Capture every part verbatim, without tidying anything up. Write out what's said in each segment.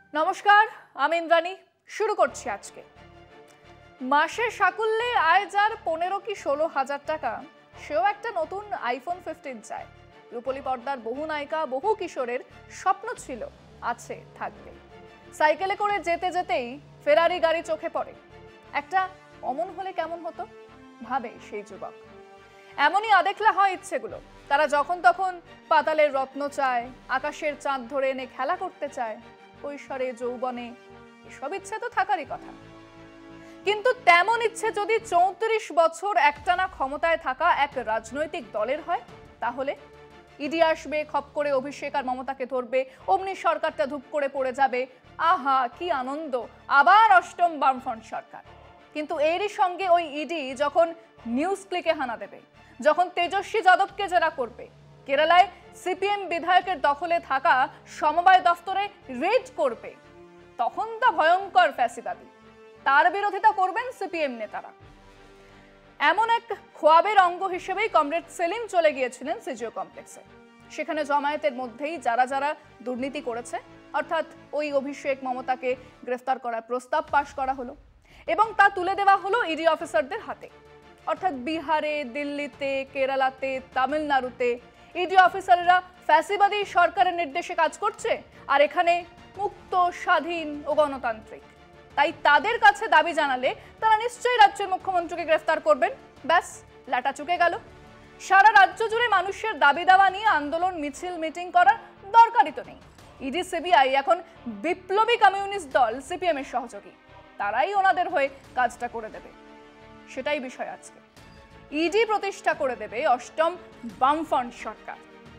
নমস্কার, আমি ইন্দ্রাণী। শুরু করছি আজকে। মাসে সাকুল্যে আয় যার পনেরো কি ষোলো হাজার টাকা, সেও একটা নতুন আইফোন ফিফটিন চায়। রূপলী পর্দার বহু নায়িকা, বহু কিশোরের স্বপ্ন ছিল, আছে, থাকবে। সাইকেলে করে যেতে যেতেই ফেরারি গাড়ি চোখে পড়ে। একটা অমন হলে কেমন হতো ভাবে সেই যুবক। এমনই আদেখলা হয় ইচ্ছেগুলো। তারা যখন তখন পাতালের রত্ন চায়, আকাশের চাঁদ ধরে এনে খেলা করতে চায়। কৈশোরে, যৌবনে এসব ইচ্ছে তো থাকারই কথা, কিন্তু তেমন ইচ্ছে যদি চৌত্রিশ বছর একটানা ক্ষমতায় থাকা এক রাজনৈতিক দলের হয়, তাহলে ইডি আসবে, খপ করে অভিষেক আর মমতাকে ধরবে, অমনি সরকারটা ধূপ করে পড়ে যাবে। আহা, কি আনন্দ, আবার অষ্টম বামফ্রন্ট সরকার। কিন্তু এরই সঙ্গে ওই ইডি যখন নিউজ ক্লিকে হানা দেবে, যখন তেজস্বী যাদবকে জেরা করবে, কেরালায় সিপিএম বিধায়কের দখলে থাকা সমবায় দফতরে রেড করবে, তখন তা ভয়ঙ্কর ফ্যাসিবাদী। তার বিরোধিতা করবেন সিপিএম নেতারা। এমন এক খোয়াবের অঙ্গ হিসেবেই কমরেড সেলিম চলে গিয়েছিলেন সিজিও কমপ্লেক্সে। সেখানে জমায়েতের মধ্যেই যারা যারা দুর্নীতি করেছে, অর্থাৎ ওই অভিষেক মমতাকে গ্রেফতার করার প্রস্তাব পাশ করা হলো এবং তা তুলে দেওয়া হলো ইডি অফিসারদের হাতে। অর্থাৎ বিহারে, দিল্লিতে, কেরালাতে, তামিলনাড়ুতে ইডি অফিসাররা ফ্যাসিবাদী সরকারের নির্দেশে কাজ করছে, আর এখানে মুক্ত, স্বাধীন ও গণতান্ত্রিক। তাই তাদের কাছে দাবি জানালে তারা নিশ্চয়ই রাজ্যের মুখ্যমন্ত্রীকে গ্রেফতার করবেন। ব্যাস, লাটা চুকে গেল। সারা রাজ্য জুড়ে মানুষের দাবি দাওয়া নিয়ে আন্দোলন, মিছিল, মিটিং করার দরকারই তো নেই। ইডি সিবিআই এখন বিপ্লবী কমিউনিস্ট দল সিপিএম এর সহযোগী। তারাই ওনাদের হয়ে কাজটা করে দেবে, সেটাই বিষয় আজকে। ইডি প্রতিষ্ঠা করে দেবে অষ্টম বামফ্রন্ট সরকার।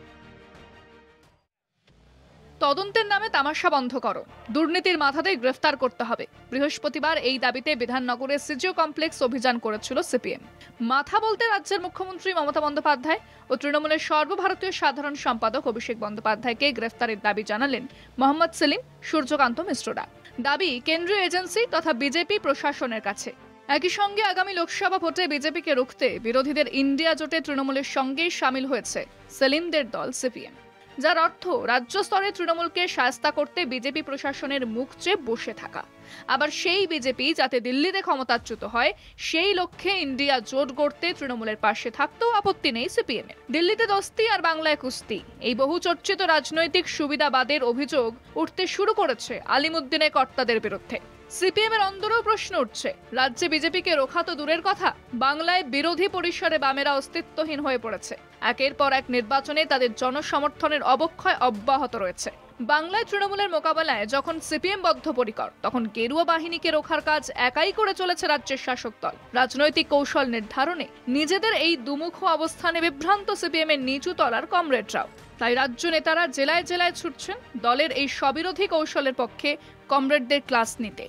তদন্তের নামে তামাশা বন্ধ করো, দুর্নীতির মাথাতেই গ্রেফতার করতে হবে। বৃহস্পতিবার এই দাবিতে বিধাননগরের সিজিও কমপ্লেক্স অভিযান করেছিল সিপিএম। মাথা বলতে রাজ্যের মুখ্যমন্ত্রী মমতা বন্দ্যোপাধ্যায় ও তৃণমূলের সর্বভারতীয় সাধারণ সম্পাদক অভিষেক বন্দ্যোপাধ্যায়কে গ্রেফতারের দাবি জানালেন মোহাম্মদ সেলিম, সূর্যকান্ত মিশ্ররা। দাবি কেন্দ্রীয় এজেন্সি তথা বিজেপি প্রশাসনের কাছে। একই সঙ্গে আগামী লোকসভা ভোটে বিজেপিকে রুখতে বিরোধীদের ইন্ডিয়া জোটে তৃণমূলের সঙ্গেই সামিল হয়েছে সেলিমদের দল সিপিএম, যার অর্থ রাজ্য স্তরে তৃণমূলকে শায়েস্তা করতে বিজেপি প্রশাসনের মুখ চেয়ে বসে থাকা। আবার সেই বিজেপি যাতে দিল্লিতে ক্ষমতাচ্যুত হয়, সেই লক্ষ্যে ইন্ডিয়া জোট গড়তে তৃণমূলের পাশে থাকতেও আপত্তি নেই সিপিএম এর। দিল্লিতে দস্তি আর বাংলায় কুস্তি, এই বহু চর্চিত রাজনৈতিক সুবিধাবাদের অভিযোগ উঠতে শুরু করেছে আলিমুদ্দিনের কর্তাদের বিরুদ্ধে। সিপিএম এর অন্দরেও প্রশ্ন উঠছে, রাজ্যে বিজেপিকে রোখা তো দূরের কথা, বাংলায় বিরোধী পরিসরে বামেরা অস্তিত্বহীন হয়ে পড়েছে। একের পর এক নির্বাচনে তাদের জনসমর্থনের অবক্ষয় অব্যাহত রয়েছে। বাংলায় তৃণমূলের মোকাবেলায় যখন সিপিএম বদ্ধপরিকর, তখন গেরুয়া বাহিনীকে রোখার কাজ একাই করে চলেছে রাজ্যের শাসক দল। রাজনৈতিক কৌশল নির্ধারণে নিজেদের এই দুমুখ অবস্থানে বিভ্রান্ত সিপিএম এর নিচু তলার কমরেডরাও। তাই রাজ্য নেতারা জেলায় জেলায় ছুটছেন দলের এই স্ববিরোধী কৌশলের পক্ষে কমরেডদের ক্লাস নিতে।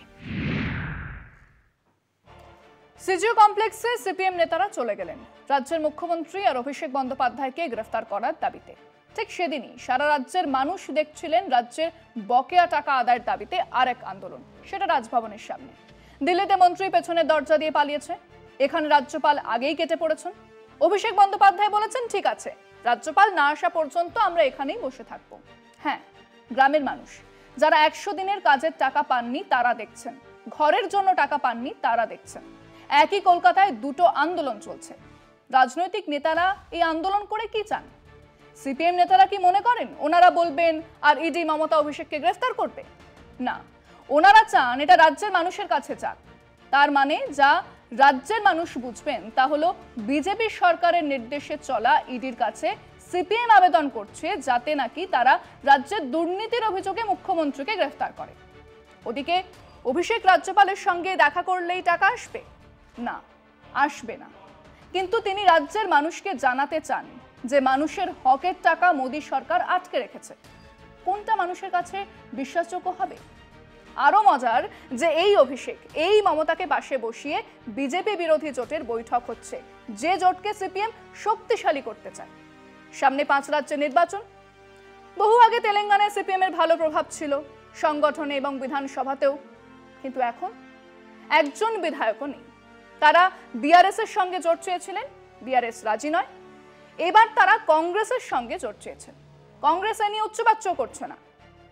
সিজিও কমপ্লেক্সে সিপিএম নেতারা চলে গেলেন রাজ্যের মুখ্যমন্ত্রী আর অভিষেক বন্দ্যোপাধ্যায়কে গ্রেফতার করার দাবিতে। ঠিক সেদিনই সারা রাজ্যের মানুষ দেখছিলেন রাজ্যের বকেয়া টাকা আদায়ের দাবিতে আরেক আন্দোলন, সেটা রাজভবনের সামনে। দিল্লিতে মন্ত্রী পেছনের দরজা দিয়ে পালিয়েছে, এখানে রাজ্যপাল আগেই কেটে পড়েছেন। অভিষেক বন্দ্যোপাধ্যায় বলেছেন, ঠিক আছে, রাজ্যপাল না আসা পর্যন্ত আমরা এখানেই বসে থাকবো। হ্যাঁ, গ্রামের মানুষ যারা একশো দিনের কাজের টাকা পাননি তারা দেখছেন, ঘরের জন্য টাকা পাননি তারা দেখছেন। একই কলকাতায় দুটো আন্দোলন চলছে। রাজনৈতিক নেতারা এই আন্দোলন করে কি চান? সিপিএম নেতারা কি মনে করেন ওনারা বলবেন আর ইডি মমতা অভিষেককে গ্রেফতার করবে? না, ওনারা চান এটা রাজ্যের মানুষের কাছে যাক। তার মানে যা রাজ্যের মানুষ বুঝবেন তা হলো বিজেপি সরকারের নির্দেশে চলা ইডির কাছে সিপিএম আবেদন করছে যাতে নাকি তারা রাজ্যের দুর্নীতির অভিযোগে মুখ্যমন্ত্রীকে গ্রেফতার করে। ওদিকে অভিষেক রাজ্যপালের সঙ্গে দেখা করলেই টাকা আসবে? না, আসবে না। কিন্তু তিনি রাজ্যের মানুষকে জানাতে চান যে মানুষের হকের টাকা মোদী সরকার আটকে রেখেছে। কোনটা মানুষের কাছে বিশ্বাসযোগ্য হবে? আরো মজার যে এই অভিষেক, এই মমতাকে পাশে বসিয়ে বিজেপি বিরোধী জোটের বৈঠক হচ্ছে, যে জোটকে সিপিএম শক্তিশালী করতে চায়। সামনে পাঁচ রাজ্যের নির্বাচন। বহু আগে তেলেঙ্গানায় সিপিএম এর ভালো প্রভাব ছিল সংগঠনে এবং বিধানসভাতেও, কিন্তু এখন একজন বিধায়কও নেই। তারা বিআরএস এর সঙ্গে জোট চেয়েছিলেন, বিআরএস রাজি নয়। এবার তারা কংগ্রেসের সঙ্গে জোট চেয়েছেন, কংগ্রেস এ নিয়ে উচ্চবাচ্য করছে না।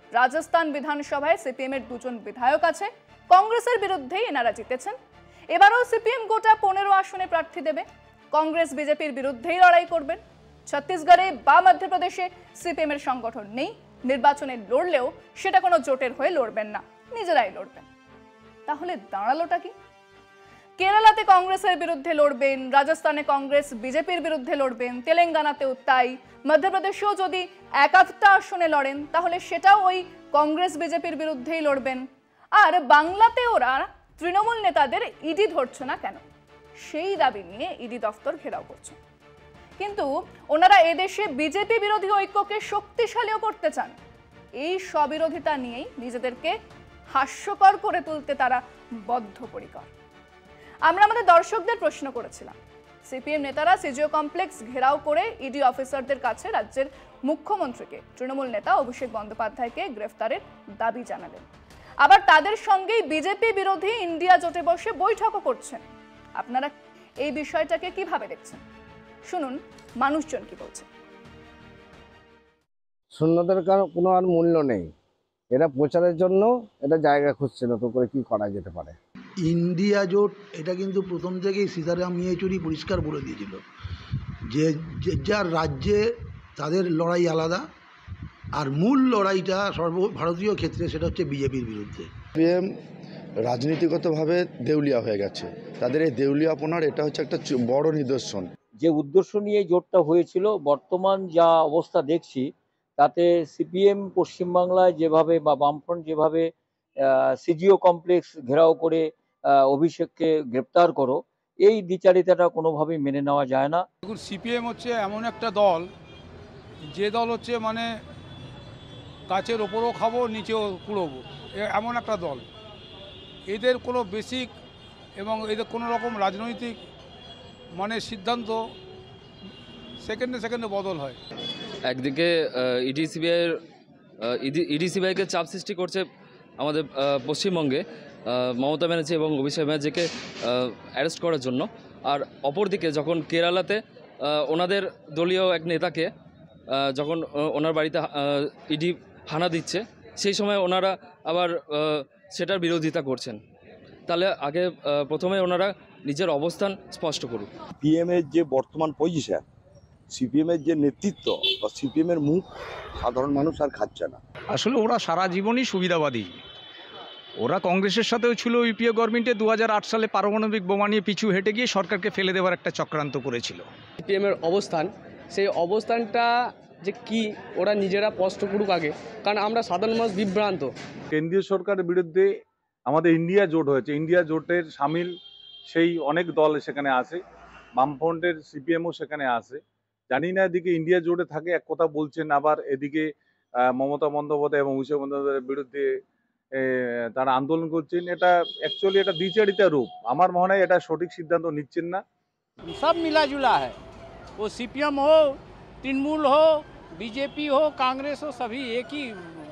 রাজস্থান বিধানসভায় সিপিএম এর দুজন বিধায়ক আছে, কংগ্রেসের বিরুদ্ধেই এনারা জিতেছেন। এবারও সিপিএম গোটা পনেরো আসনে প্রার্থী দেবে, কংগ্রেস বিজেপির বিরুদ্ধেই লড়াই করবেন। ছত্তিশগড়ে বা মধ্যপ্রদেশে সিপিএম এর সংগঠন নেই, নির্বাচনে লড়লেও সেটা কোনো জোটের হয়ে লড়বেন না, নিজেরাই লড়বেন। তাহলে দাঁড়ালোটা কি? কেরালাতে কংগ্রেসের বিরুদ্ধে লড়বেন, রাজস্থানে কংগ্রেস বিজেপির বিরুদ্ধে লড়বেন, তেলেঙ্গানাতেও তাই, মধ্যপ্রদেশেও যদি এক আধটা আসনে লড়েন তাহলে সেটাও ওই কংগ্রেস বিজেপির বিরুদ্ধেই লড়বেন। আর বাংলাতে ওরা তৃণমূল নেতাদের ইডি ধরছে না কেন, সেই দাবি নিয়ে ইডি দফতর ঘেরাও করছে। কিন্তু ওনারা এদেশে বিজেপি বিরোধী ঐক্যকে শক্তিশালীও করতে চান। এই স্ববিরোধিতা নিয়েই নিজেদেরকে হাস্যকর করে তুলতে তারা বদ্ধপরিকর। আমরা আমাদের দর্শকদের প্রশ্ন করেছিলাম, সিপিএম নেতারা সিজিও কমপ্লেক্স ঘেরাও করে ইডি অফিসারদের কাছে রাজ্যের মুখ্যমন্ত্রীকে, তৃণমূল নেতা অভিষেক বন্দ্যোপাধ্যায়কে গ্রেফতারের দাবি জানালেন। আবার তাদের সঙ্গেই বিজেপি বিরোধী ইন্ডিয়া জোটে বসে বৈঠকও করছেন। আপনারা এই বিষয়টাকে কিভাবে দেখছেন? শুনুন মানুষজন কি বলছে। শূন্যদের কোনো আর মূল্য নেই, এরা প্রচারের জন্য এটা জায়গা খুঁজছে নতুন করে কি করা যেতে পারে। ইন্ডিয়া জোট এটা কিন্তু প্রথম থেকেই সীতারাম ইয়েচুরি পরিষ্কার বলে দিয়েছিল যে যার রাজ্যে তাদের লড়াই আলাদা, আর মূল লড়াইটা সর্বভারতীয় ক্ষেত্রে সেটা হচ্ছে বিজেপির বিরুদ্ধে। সিপিএম রাজনীতিগতভাবে দেউলিয়া হয়ে গেছে, তাদের এই দেউলিয়াপনার এটা হচ্ছে একটা বড় নিদর্শন। যে উদ্দেশ্য নিয়ে জোটটা হয়েছিল, বর্তমান যা অবস্থা দেখছি তাতে সিপিএম পশ্চিমবাংলায় যেভাবে বা বামফ্রন্ট যেভাবে সিজিও কমপ্লেক্স ঘেরাও করে অভিষেককে গ্রেপ্তার করো, এই দ্বিচারিতাটা কোনোভাবেই মেনে নেওয়া যায় না। দেখুন, সিপিএম হচ্ছে এমন একটা দল, যে দল হচ্ছে মানে গাছের ওপরও খাবো নিচেও কুড়োবো, এমন একটা দল। এদের কোনো বেসিক এবং এদের কোনো রকম রাজনৈতিক মানে সিদ্ধান্ত সেকেন্ডে সেকেন্ডে বদল হয়। একদিকে ইডি সিবিআইয়ের ইডি সিবিআইকে চাপ সৃষ্টি করছে আমাদের পশ্চিমবঙ্গে মমতা ব্যানার্জি এবং অভিষেক ব্যানার্জিকে অ্যারেস্ট করার জন্য, আর অপরদিকে যখন কেরালাতে ওনাদের দলীয় এক নেতাকে যখন ওনার বাড়িতে ইডি হানা দিচ্ছে, সেই সময় ওনারা আবার সেটার বিরোধিতা করছেন। তাহলে আগে প্রথমে ওনারা নিজের অবস্থান স্পষ্ট করুক। সিপিএমের যে বর্তমান পজিশন, সিপিএমের যে নেতৃত্ব বা সিপিএমের মুখ সাধারণ মানুষ আর খাচ্ছে না। আসলে ওরা সারা জীবনই সুবিধাবাদী। ওরা কংগ্রেসের সাথেও ছিল ইউপিএ গভর্নমেন্টে, দু হাজার আট সালে পারমাণবিক বোমা নিয়ে পিছু হেঁটে গিয়ে সরকারকে ফেলে দেওয়ার একটা চক্রান্ত করেছিল। সিপিএমের অবস্থান, সেই অবস্থানটা যে কি ওরা নিজেরা স্পষ্ট করুক আগে, কারণ আমরা সাধারণ মানুষ বিভ্রান্ত। কেন্দ্রীয় সরকারের বিরুদ্ধে আমাদের ইন্ডিয়া জোট হয়েছে, ইন্ডিয়া জোটের সামিল সেই অনেক দল সেখানে আছে, বামফ্রন্টের সিপিএমও সেখানে আছে। জানি না এদিকে ইন্ডিয়া জোটে থাকে এক কথা বলছেন, আবার এদিকে মমতা বন্দ্যোপাধ্যায় এবং অভিষেক বন্দ্যোপাধ্যায়ের বিরুদ্ধে তারা আন্দোলন করছেন। এটা অ্যাকচুয়ালি এটা দ্বিচারিতা রূপ। আমার মনে হয় এটা সঠিক সিদ্ধান্ত নিচ্ছেন না। সব মিলাজুলা है, वो सीपीएम हो, तृणमूल हो, बीजेपी हो, कांग्रेस हो, सभी एक ही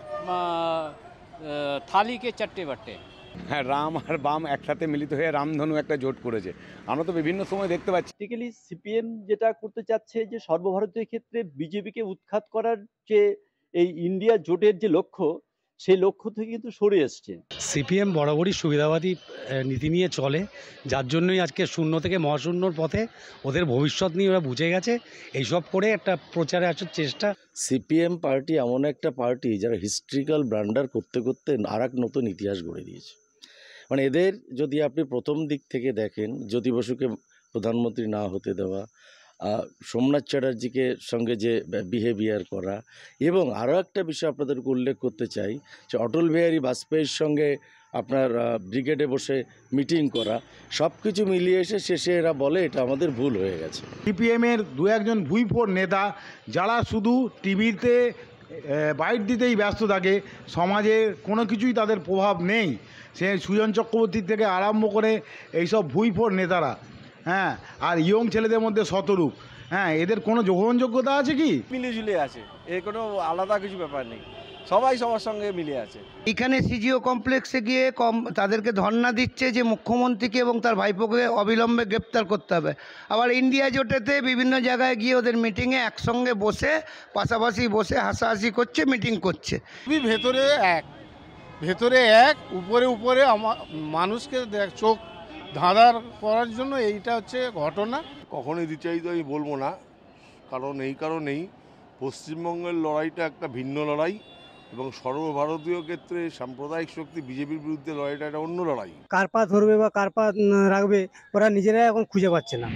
थाली के चट्टे बट्टे। হ্যাঁ, রাম আর বাম একসাথে মিলিত হয়ে রামধনু একটা জোট করেছে। আমরা তো বিভিন্ন সময় দেখতে পাচ্ছি। বেসিক্যালি সিপিএম যেটা করতে চাচ্ছে যে সর্বভারতীয় ক্ষেত্রে বিজেপিকে উৎখাত করার যে এই ইন্ডিয়া জোটের যে লক্ষ্য, সেই লক্ষ্য থেকে কিন্তু সরে এসছে। সিপিএম বরাবরই সুবিধাবাদী নীতি নিয়ে চলে, যার জন্যই আজকে শূন্য থেকে মহাশূন্যর পথে ওদের ভবিষ্যৎ নিয়ে ওরা বুঝে গেছে। এইসব করে একটা প্রচারে আসার চেষ্টা। সিপিএম পার্টি এমন একটা পার্টি যারা হিস্ট্রিক্যাল ব্লান্ডার করতে করতে আর এক নতুন ইতিহাস গড়ে দিয়েছে। মানে এদের যদি আপনি প্রথম দিক থেকে দেখেন, জ্যোতি বসুকে প্রধানমন্ত্রী না হতে দেওয়া, সোমনাথ চ্যাটার্জিকে সঙ্গে যে বিহেভিয়ার করা, এবং আরও একটা বিষয় আপনাদেরকে উল্লেখ করতে চাই যে অটল বিহারী বাজপেয়ীর সঙ্গে আপনার ব্রিগেডে বসে মিটিং করা, সব কিছু মিলিয়ে এসে শেষে এরা বলে এটা আমাদের ভুল হয়ে গেছে। সিপিএমের দু একজন ভুইফোর নেতা যারা শুধু টিভিতে বাইট দিতেই ব্যস্ত থাকে, সমাজে কোনো কিছুই তাদের প্রভাব নেই, সে সুজন চক্রবর্তী থেকে আরম্ভ করে এইসব ভুইফোর নেতারা, হ্যাঁ, আর ইয়ং ছেলেদের মধ্যে শতরূপ, হ্যাঁ, এদের কোনো গ্রহণযোগ্যতা আছে কি? মিলেঝুলে আছে, এর কোনো আলাদা কিছু ব্যাপার নেই। সবাই সবার সঙ্গে মিলে আছে। এখানে সিজিও কমপ্লেক্সে গিয়ে কম তাদেরকে ধর্ণা দিচ্ছে যে মুখ্যমন্ত্রীকে এবং তার ভাইপোকে অবিলম্বে গ্রেপ্তার করতে হবে। আবার ইন্ডিয়া জোটেতে বিভিন্ন জায়গায় গিয়ে ওদের মিটিংয়ে একসঙ্গে বসে পাশাপাশি বসে হাসাহাসি করছে, মিটিং করছে। খুবই ভেতরে এক ভেতরে এক উপরে উপরে আমার মানুষকে দেখ চোখ ধাঁধার করার জন্য এইটা হচ্ছে ঘটনা। কখনোই দ্বিচারিত আমি বলবো না, কারণ এই কারণেই পশ্চিমবঙ্গের লড়াইটা একটা ভিন্ন লড়াই এবং সর্বভারতীয় ক্ষেত্রে সাম্প্রদায়িক শক্তি বিজেপির বিরুদ্ধে লড়াইটা একটা অন্য লড়াই। কার পা ধরবে বা কার পা রাখবে ওরা নিজেরাই এখন খুঁজে পাচ্ছে না।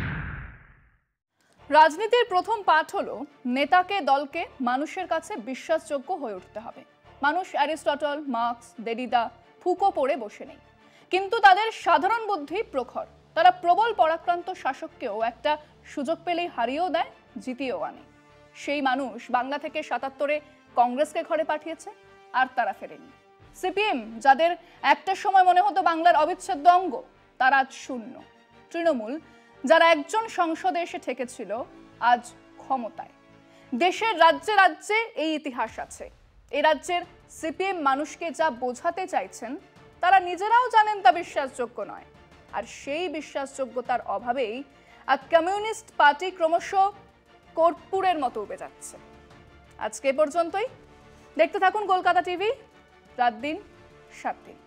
রাজনীতির প্রথম পাঠ হলো নেতাকে দলকে মানুষের কাছে বিশ্বাসযোগ্য হয়ে উঠতে হবে। মানুষ অ্যারিস্টটল, মার্কস, দেরিদা, ফুকো পড়ে বসে নেই, কিন্তু তাদের সাধারণ বুদ্ধি প্রখর। তারা প্রবল পরাক্রান্ত শাসককেও একটা সুযোগ পেলেই হারিয়েও দেয়, জিতিয়েও আনে। সেই মানুষ বাংলা থেকে সাতাত্তরে কংগ্রেসকে ঘরে পাঠিয়েছে, আর তারা ফেরেনি। সিপিএম, যাদের একটা সময় মনে হতো বাংলার অবিচ্ছেদ্য অঙ্গ, তারা আজ শূন্য। তৃণমূল, যারা একজন সংসদে এসে ঠেকেছিল, আজ ক্ষমতায়। দেশের রাজ্যে রাজ্যে এই ইতিহাস আছে। এই রাজ্যের সিপিএম মানুষকে যা বোঝাতে চাইছেন, তারা নিজেরাও জানেন তা বিশ্বাসযোগ্য নয়। আর সেই বিশ্বাসযোগ্যতার অভাবেই আর কমিউনিস্ট পার্টি ক্রমশ কর্পূরের মতো উবে যাচ্ছে। আজকে এ পর্যন্তই। দেখতে থাকুন কলকাতা টিভি, রাত দিন সাত দিন।